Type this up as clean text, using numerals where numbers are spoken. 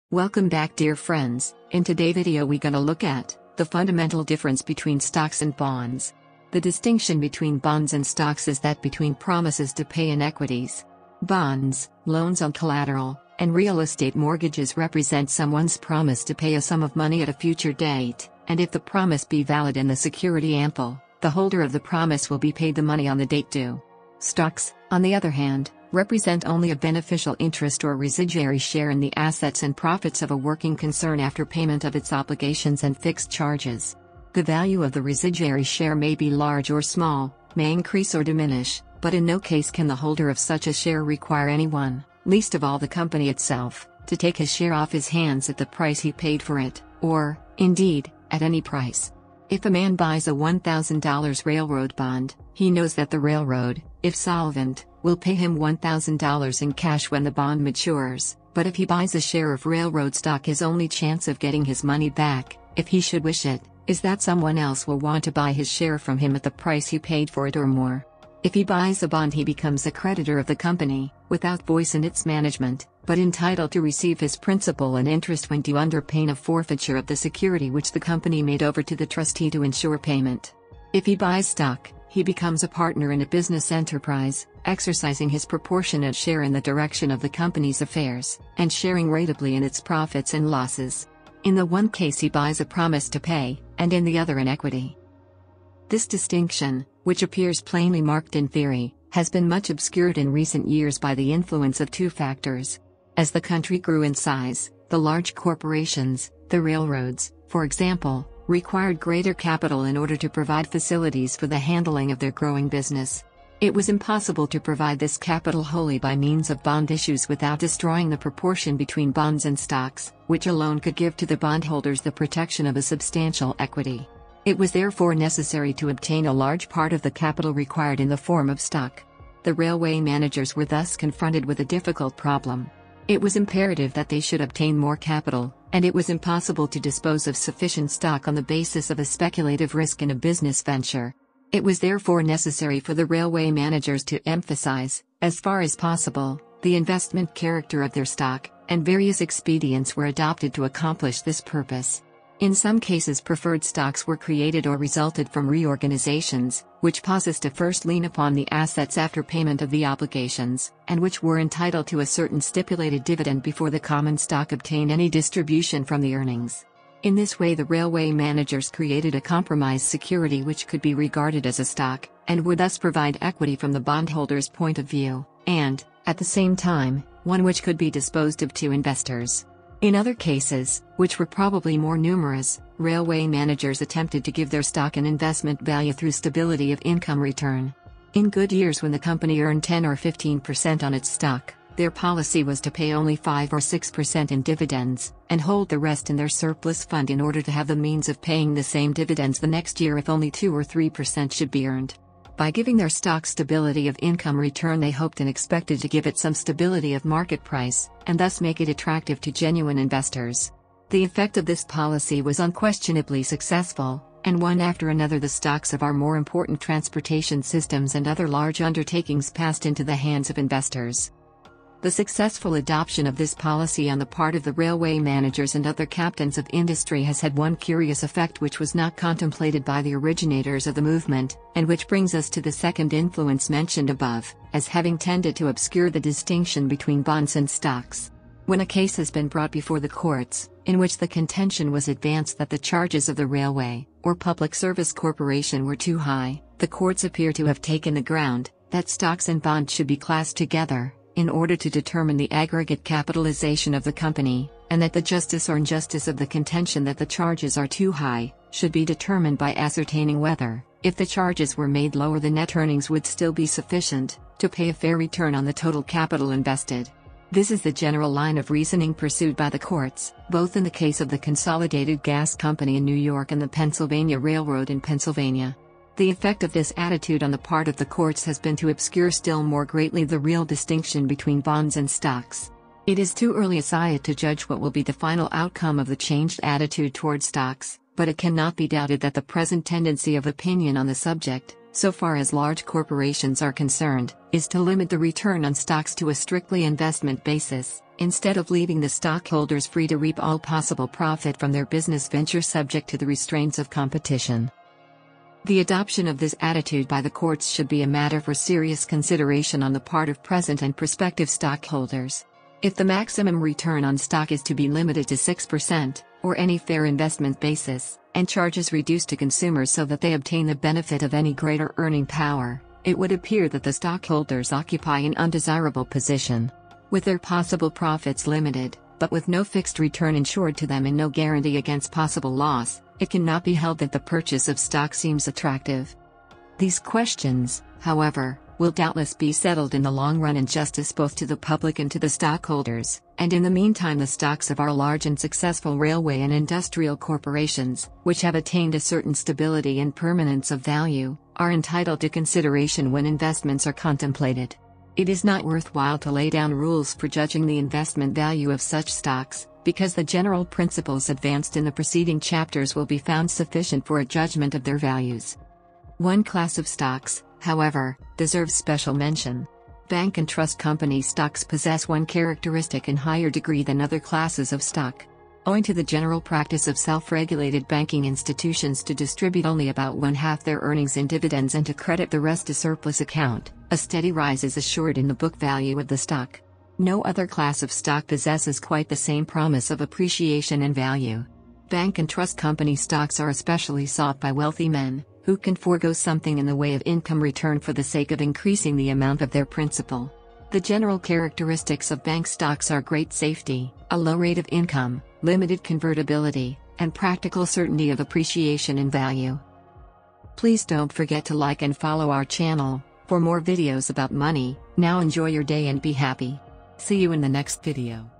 Welcome back, dear friends. In today's video we gonna look at the fundamental difference between stocks and bonds. The distinction between bonds and stocks is that between promises to pay and equities. Bonds, loans on collateral, and real estate mortgages represent someone's promise to pay a sum of money at a future date, and if the promise be valid and the security ample, the holder of the promise will be paid the money on the date due. Stocks, on the other hand, represent only a beneficial interest or residuary share in the assets and profits of a working concern after payment of its obligations and fixed charges. The value of the residuary share may be large or small, may increase or diminish, but in no case can the holder of such a share require anyone, least of all the company itself, to take his share off his hands at the price he paid for it, or, indeed, at any price. If a man buys a $1,000 railroad bond, he knows that the railroad, if solvent, will pay him $1,000 in cash when the bond matures, but if he buys a share of railroad stock, his only chance of getting his money back, if he should wish it, is that someone else will want to buy his share from him at the price he paid for it or more. If he buys a bond, he becomes a creditor of the company, without voice in its management, but entitled to receive his principal and interest when due under pain of forfeiture of the security which the company made over to the trustee to ensure payment. If he buys stock, he becomes a partner in a business enterprise, exercising his proportionate share in the direction of the company's affairs, and sharing ratably in its profits and losses. In the one case he buys a promise to pay, and in the other an equity. This distinction, which appears plainly marked in theory, has been much obscured in recent years by the influence of two factors. As the country grew in size, the large corporations, the railroads, for example, required greater capital in order to provide facilities for the handling of their growing business. It was impossible to provide this capital wholly by means of bond issues without destroying the proportion between bonds and stocks, which alone could give to the bondholders the protection of a substantial equity. It was therefore necessary to obtain a large part of the capital required in the form of stock. The railway managers were thus confronted with a difficult problem. It was imperative that they should obtain more capital, and it was impossible to dispose of sufficient stock on the basis of a speculative risk in a business venture. It was therefore necessary for the railway managers to emphasize, as far as possible, the investment character of their stock, and various expedients were adopted to accomplish this purpose. In some cases, preferred stocks were created or resulted from reorganizations, which possessed a first lien upon the assets after payment of the obligations, and which were entitled to a certain stipulated dividend before the common stock obtained any distribution from the earnings. In this way, the railway managers created a compromise security which could be regarded as a stock, and would thus provide equity from the bondholder's point of view, and, at the same time, one which could be disposed of to investors. In other cases, which were probably more numerous, railway managers attempted to give their stock an investment value through stability of income return. In good years when the company earned 10 or 15% on its stock, their policy was to pay only 5 or 6% in dividends, and hold the rest in their surplus fund in order to have the means of paying the same dividends the next year if only 2 or 3% should be earned. By giving their stock stability of income return, they hoped and expected to give it some stability of market price, and thus make it attractive to genuine investors. The effect of this policy was unquestionably successful, and one after another the stocks of our more important transportation systems and other large undertakings passed into the hands of investors. The successful adoption of this policy on the part of the railway managers and other captains of industry has had one curious effect which was not contemplated by the originators of the movement, and which brings us to the second influence mentioned above, as having tended to obscure the distinction between bonds and stocks. When a case has been brought before the courts, in which the contention was advanced that the charges of the railway, or public service corporation were too high, the courts appear to have taken the ground that stocks and bonds should be classed together, in order to determine the aggregate capitalization of the company, and that the justice or injustice of the contention that the charges are too high, should be determined by ascertaining whether, if the charges were made lower, the net earnings would still be sufficient to pay a fair return on the total capital invested. This is the general line of reasoning pursued by the courts, both in the case of the Consolidated Gas Company in New York and the Pennsylvania Railroad in Pennsylvania. The effect of this attitude on the part of the courts has been to obscure still more greatly the real distinction between bonds and stocks. It is too early as yet to judge what will be the final outcome of the changed attitude toward stocks, but it cannot be doubted that the present tendency of opinion on the subject, so far as large corporations are concerned, is to limit the return on stocks to a strictly investment basis, instead of leaving the stockholders free to reap all possible profit from their business venture subject to the restraints of competition. The adoption of this attitude by the courts should be a matter for serious consideration on the part of present and prospective stockholders. If the maximum return on stock is to be limited to 6%, or any fair investment basis, and charges reduced to consumers so that they obtain the benefit of any greater earning power, it would appear that the stockholders occupy an undesirable position. With their possible profits limited, but with no fixed return insured to them and no guarantee against possible loss, it cannot be held that the purchase of stock seems attractive. These questions, however, will doubtless be settled in the long run in justice both to the public and to the stockholders, and in the meantime the stocks of our large and successful railway and industrial corporations, which have attained a certain stability and permanence of value, are entitled to consideration when investments are contemplated. It is not worthwhile to lay down rules for judging the investment value of such stocks, because the general principles advanced in the preceding chapters will be found sufficient for a judgment of their values. One class of stocks, however, deserves special mention. Bank and trust company stocks possess one characteristic in higher degree than other classes of stock. Owing to the general practice of self-regulated banking institutions to distribute only about one-half their earnings in dividends and to credit the rest to surplus account, a steady rise is assured in the book value of the stock. No other class of stock possesses quite the same promise of appreciation and value. Bank and trust company stocks are especially sought by wealthy men, who can forego something in the way of income return for the sake of increasing the amount of their principal. The general characteristics of bank stocks are great safety, a low rate of income, limited convertibility, and practical certainty of appreciation in value. Please don't forget to like and follow our channel for more videos about money. Now enjoy your day and be happy. See you in the next video.